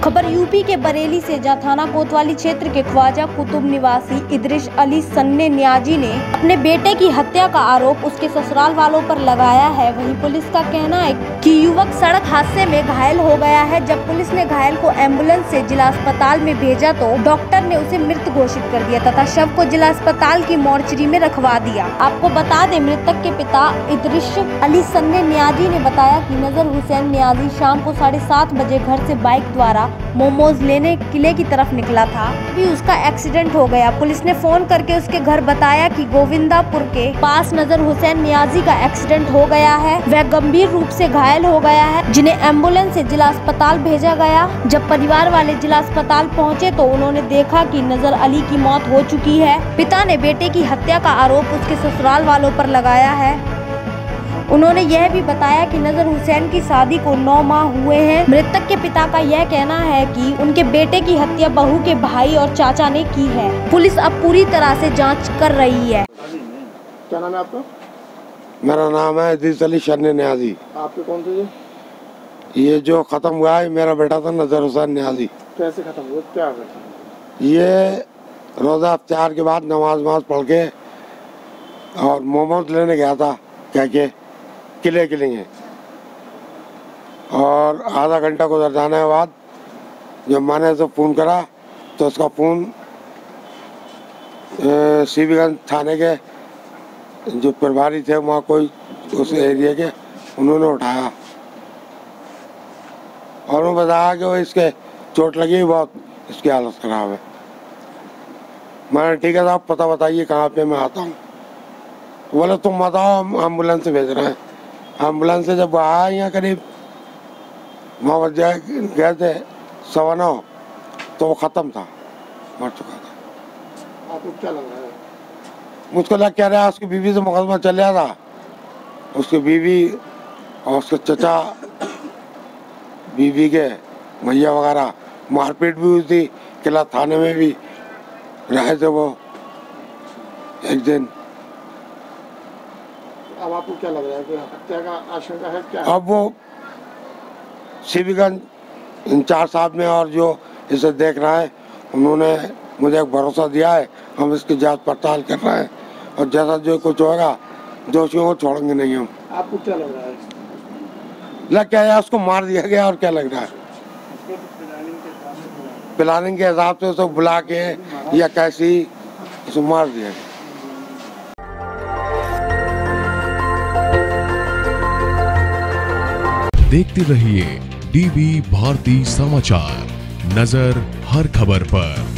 खबर यूपी के बरेली से, जहां थाना कोतवाली क्षेत्र के ख्वाजा कुतुब निवासी इदरिस अली सन्ने न्याजी ने अपने बेटे की हत्या का आरोप उसके ससुराल वालों पर लगाया है। वहीं पुलिस का कहना है कि युवक सड़क हादसे में घायल हो गया है। जब पुलिस ने घायल को एम्बुलेंस से जिला अस्पताल में भेजा तो डॉक्टर ने उसे मृत घोषित कर दिया तथा शव को जिला अस्पताल की मोर्चरी में रखवा दिया। आपको बता दें, मृतक के पिता इदरिस अली सन्ने न्याजी ने बताया कि नजर हुसैन न्याजी शाम को 7:30 बजे घर से बाइक द्वारा मोमोज लेने किले की तरफ निकला था कि उसका एक्सीडेंट हो गया। पुलिस ने फोन करके उसके घर बताया कि गोविंदापुर के पास नजर हुसैन न्याजी का एक्सीडेंट हो गया है। वह गंभीर रूप से घायल हो गया है, जिन्हें एम्बुलेंस से जिला अस्पताल भेजा गया। जब परिवार वाले जिला अस्पताल पहुंचे तो उन्होंने देखा कि नजर अली की मौत हो चुकी है। पिता ने बेटे की हत्या का आरोप उसके ससुराल वालों पर लगाया है। उन्होंने यह भी बताया कि नजर हुसैन की शादी को 9 माह हुए हैं। मृतक के पिता का यह कहना है कि उनके बेटे की हत्या बहू के भाई और चाचा ने की है। पुलिस अब पूरी तरह से जांच कर रही है। क्या नाम है आपका? मेरा नाम है इदरिस अली सन्ने न्याजी। आपके कौन थे? ये जो खत्म हुआ है मेरा बेटा था नजर हुसैन न्याजी। कैसे खत्म हुआ? क्या है? ये रोजा इफ्तार के बाद नमाज पढ़ के और मोमोज लेने गया था क्या के किले के लिए, और आधा घंटा गुजर जाने के बाद जब मैंने तो फ़ोन करा तो उसका फ़ोन सीबीगंज थाने के जो प्रभारी थे वहाँ कोई उस एरिया के उन्होंने उठाया और उन्होंने बताया कि वो इसके चोट लगी बहुत, इसकी हालत ख़राब है। मैंने ठीक है साहब पता बताइए कहाँ पे, मैं आता हूँ। बोले तुम बताओ, हम एम्बुलेंस से भेज रहे हैं। एम्बुलेंस से जब आया यहाँ करीब 9 बजे गए थे 9:15 तो वो ख़त्म था, मर चुका था। आपको क्या लग रहा है? मुझको लग क्या रहा है उसकी बीवी से मुकदमा चल रहा था। उसकी बीवी और उसके चचा, बीवी के भैया वगैरह मारपीट भी हुई थी। किला थाने में भी रहे थे वो एक दिन। अब आपको क्या लग रहा है कि हत्या का आशंका है क्या? अब वो सीबीगंज इंचार्ज साहब ने और जो इसे देख रहा है उन्होंने मुझे एक भरोसा दिया है। हम इसकी जांच पड़ताल कर रहे हैं और जैसा जो कुछ होगा दोषियों को छोड़ेंगे नहीं हम। आपको क्या लग रहा है? लग क्या है उसको मार दिया गया और क्या लग रहा है? प्लानिंग के हिसाब से उसको बुला के या कैसी उसको मार दिया गया। देखते रहिए डीवी भारती समाचार, नजर हर खबर पर।